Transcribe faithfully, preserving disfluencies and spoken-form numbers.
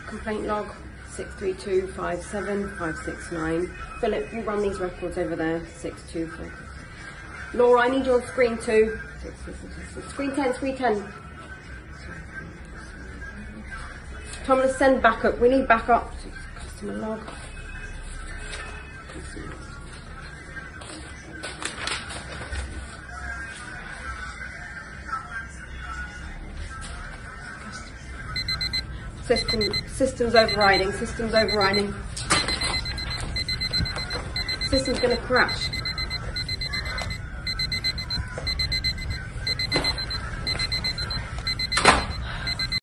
Complaint log six three two five seven five six nine. Philip, you run these records over there. six two four. Laura, I need you on screen two. Screen ten, screen ten. Thomas, send backup. We need backup. Customer log. System, systems overriding, systems overriding. System's gonna crash.